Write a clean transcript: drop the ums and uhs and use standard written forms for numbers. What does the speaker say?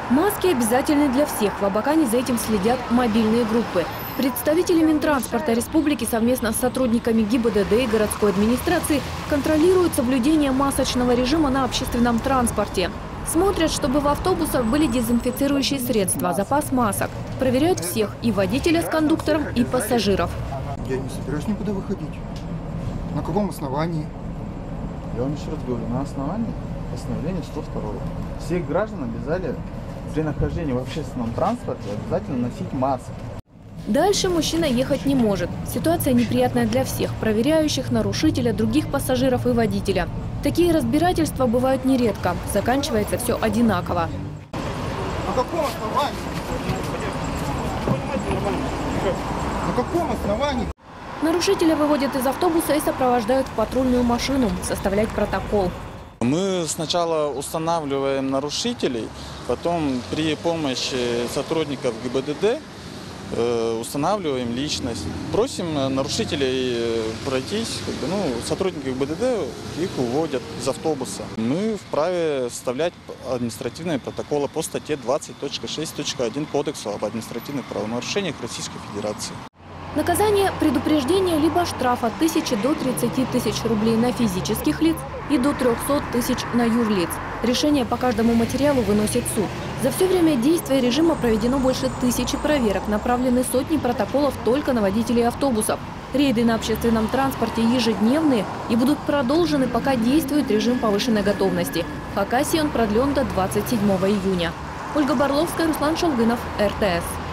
Маски обязательны для всех. В Абакане за этим следят мобильные группы. Представители Минтранспорта республики совместно с сотрудниками ГИБДД и городской администрации контролируют соблюдение масочного режима на общественном транспорте. Смотрят, чтобы в автобусах были дезинфицирующие средства, запас масок. Проверяют всех – и водителя с кондуктором, и пассажиров. Я не собираюсь никуда выходить. На каком основании? Я вам еще раз говорю, на основании постановления 102. Всех граждан обязали при нахождении в общественном транспорте обязательно носить маски. Дальше мужчина ехать не может. Ситуация неприятная для всех – проверяющих, нарушителя, других пассажиров и водителя. Такие разбирательства бывают нередко. Заканчивается все одинаково. На каком основании? На каком основании? Нарушителя выводят из автобуса и сопровождают в патрульную машину, составлять протокол. Мы сначала устанавливаем нарушителей, потом при помощи сотрудников ГИБДД устанавливаем личность. Просим нарушителей пройтись, сотрудники ГИБДД их уводят из автобуса. Мы вправе составлять административные протоколы по статье 20.6.1 Кодекса об административных правонарушениях Российской Федерации. Наказание – предупреждение либо штраф от 1000 до 30 тысяч рублей на физических лиц и до 300 тысяч на юрлиц. Решение по каждому материалу выносит суд. За все время действия режима проведено больше 1000 проверок, направлены сотни протоколов только на водителей автобусов. Рейды на общественном транспорте ежедневные и будут продолжены, пока действует режим повышенной готовности. В Хакасии он продлен до 27 июня. Ольга Барловская, Руслан Шалгынов, РТС.